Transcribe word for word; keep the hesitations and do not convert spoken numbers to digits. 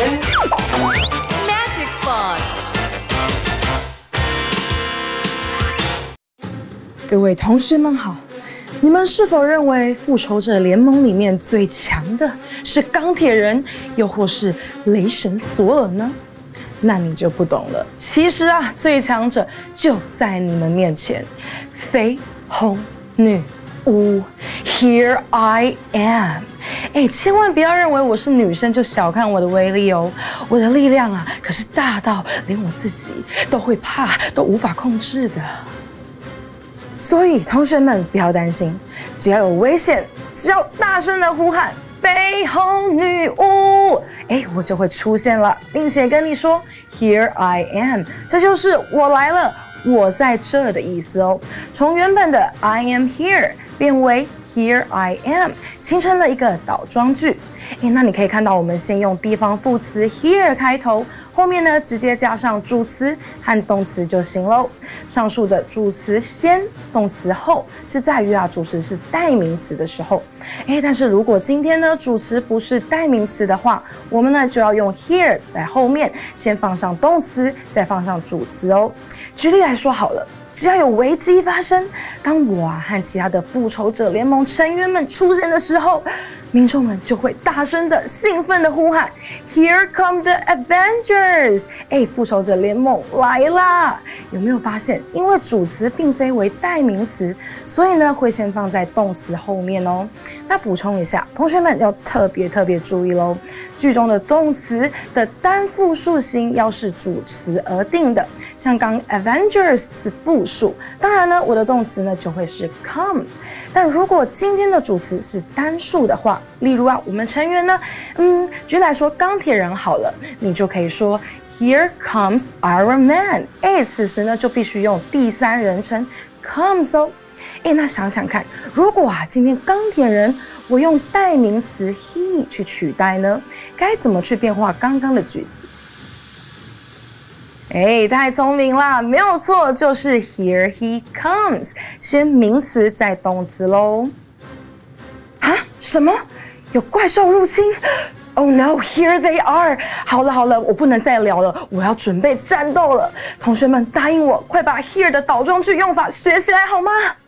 Magic Box。 各位同学们好，你们是否认为复仇者联盟里面最强的是钢铁人，又或是雷神索尔呢？那你就不懂了。其实啊，最强者就在你们面前，绯红女巫 ，Here I am。哎，千万不要认为我是女生就小看我的威力哦，我的力量啊，可是大到连我自己都会怕，都无法控制的。所以同学们不要担心，只要有危险，只要大声的呼喊绯红女巫，哎，我就会出现了，并且跟你说 Here I am， 这就是我来了，我在这的意思哦。从原本的 I am here 变为 Here I am， 形成了一个倒装句。哎，那你可以看到，我们先用地方副词 here 开头，后面呢直接加上主词和动词就行喽。上述的主词先，动词后，是在于啊主词是代名词的时候。哎，但是如果今天呢主词不是代名词的话，我们呢就要用 here 在后面，先放上动词，再放上主词哦。举例来说好了。只要有危机发生，当我啊和其他的复仇者联盟成员们出现的时候，民众们就会大声的、兴奋的呼喊 "Here come the Avengers！" 哎，复仇者联盟来啦！有没有发现，因为主词并非为代名词，所以呢会先放在动词后面哦。那补充一下，同学们要特别特别注意喽，句中的动词的单复数型要是主词而定的，像刚 Avengers 是复数，当然呢，我的动词呢就会是 come。但如果今天的主词是单数的话，例如啊，我们成员呢，嗯，举例来说钢铁人好了，你就可以说 Here comes Iron Man。哎，此时呢就必须用第三人称 comes 哦。哎，那想想看，如果啊今天钢铁人我用代名词 he 去取代呢，该怎么去变化刚刚的句子？哎，太聪明啦，没有错，就是 Here he comes， 先名词再动词喽。啊？什么？有怪兽入侵 ？Oh no, here they are！ 好了好了，我不能再聊了，我要准备战斗了。同学们，答应我，快把 here 的倒装句用法学起来好吗？